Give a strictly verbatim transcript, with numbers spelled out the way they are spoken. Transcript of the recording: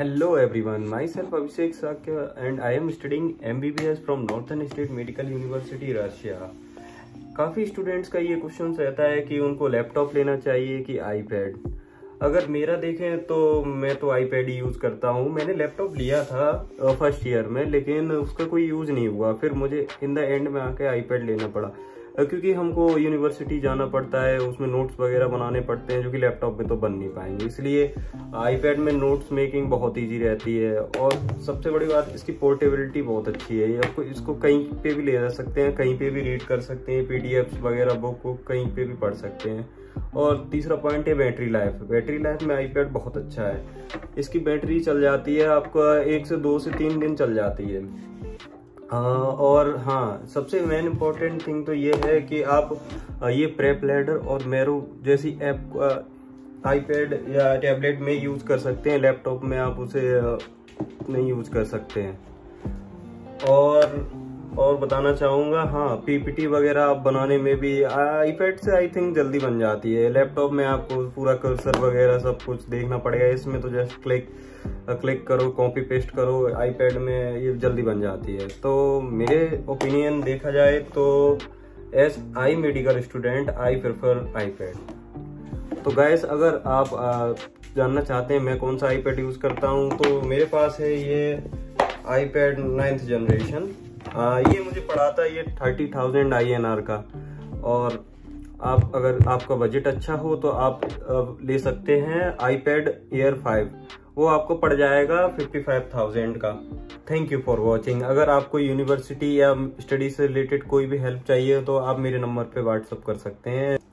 Hello everyone, myself Abhishek Sakya and I am studying M B B S from Northern State Medical University, Russia. काफ़ी students का ये question रहता है कि उनको लैपटॉप लेना चाहिए कि आईपैड। अगर मेरा देखें तो मैं तो आईपैड ही यूज़ करता हूँ। मैंने लैपटॉप लिया था फर्स्ट ईयर में, लेकिन उसका कोई यूज़ नहीं हुआ। फिर मुझे इन द एंड में आके आईपैड लेना पड़ा, क्योंकि हमको यूनिवर्सिटी जाना पड़ता है, उसमें नोट्स वगैरह बनाने पड़ते हैं जो कि लैपटॉप में तो बन नहीं पाएंगे। इसलिए आईपैड में नोट्स मेकिंग बहुत इजी रहती है। और सबसे बड़ी बात, इसकी पोर्टेबिलिटी बहुत अच्छी है। ये आपको इसको कहीं पे भी ले जा सकते हैं, कहीं पे भी रीड कर सकते हैं, पीडीएफ्स वगैरह बुक को कहीं पे भी पढ़ सकते हैं। और तीसरा पॉइंट है बैटरी लाइफ। बैटरी लाइफ में आईपैड बहुत अच्छा है। इसकी बैटरी चल जाती है आपका एक से दो से तीन दिन चल जाती है। आ, और हाँ, सबसे मेन इम्पोर्टेंट थिंग तो ये है कि आप ये प्रेप लैडर और मेरो जैसी ऐप आईपैड या टैबलेट में यूज़ कर सकते हैं। लैपटॉप में आप उसे नहीं यूज़ कर सकते हैं। और और बताना चाहूँगा, हाँ, पीपीटी वगैरह आप बनाने में भी आईपैड से आई थिंक जल्दी बन जाती है। लैपटॉप में आपको पूरा कर्सर वगैरह सब कुछ देखना पड़ेगा। इसमें तो जस्ट क्लिक क्लिक करो, कॉपी पेस्ट करो, आईपैड में ये जल्दी बन जाती है। तो मेरे ओपिनियन देखा जाए तो as I medical student I prefer iPad. तो गाइस, अगर आप आ, जानना चाहते हैं मैं कौन सा आईपैड यूज़ करता हूँ, तो मेरे पास है ये आईपैड नाइन्थ जनरेशन। ये मुझे पड़ा था ये thirty thousand I N R का। और आप अगर आपका बजट अच्छा हो तो आप ले सकते हैं आईपैड एयर फाइव। वो आपको पड़ जाएगा फिफ्टी फाइव थाउजेंड का। Thank you for watching. अगर आपको यूनिवर्सिटी या स्टडी से रिलेटेड कोई भी हेल्प चाहिए तो आप मेरे नंबर पे व्हाट्सअप कर सकते हैं।